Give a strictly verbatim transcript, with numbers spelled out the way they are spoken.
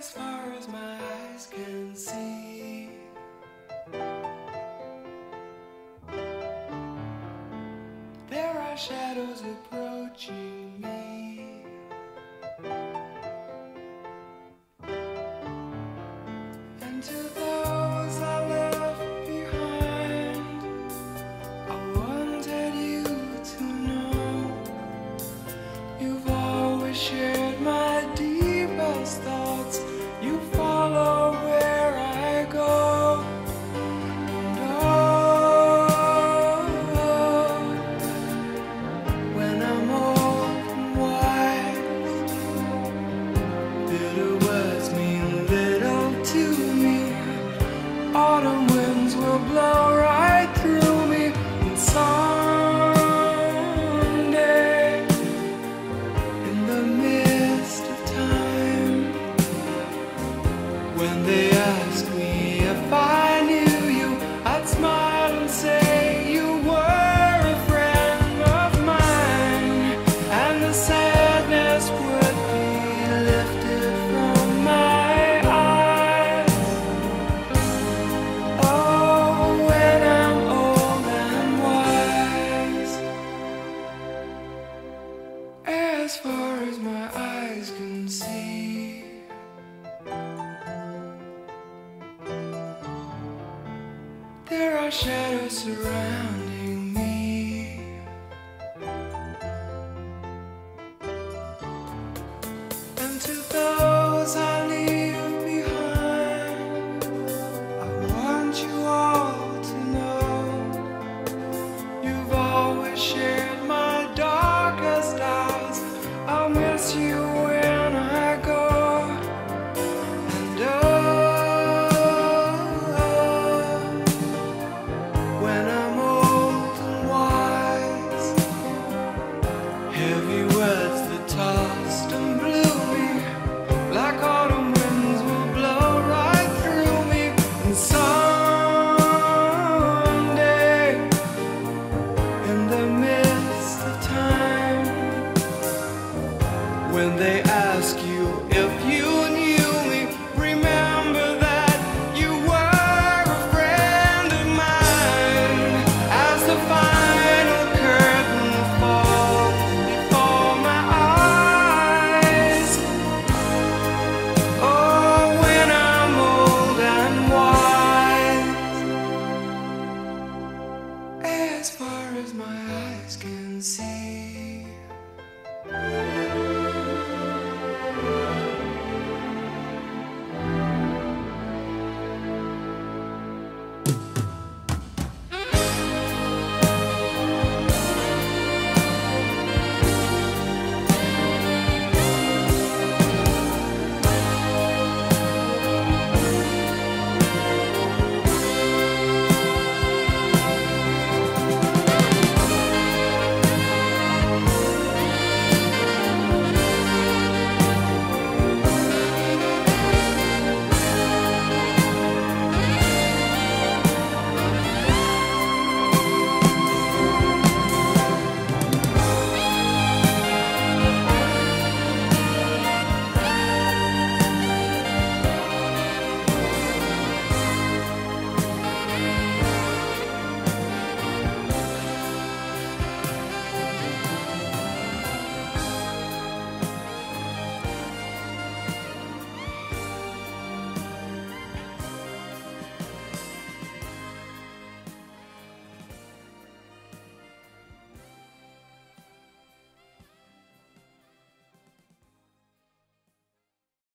as far as my eyes can see. There are shadows approaching me. And to those I left behind, I wanted you to know you've always shared my deepest thoughts. You follow where I go. And oh, when I'm old and wise, bitter words mean little to me. Autumn winds will blow right through me. And someday, in the midst of time, when they ask me if I knew you, I'd smile and say you were a friend of mine, and the sadness would be lifted from my eyes. Oh, when I'm old and wise, as far as my eyes can see. There are shadows surrounding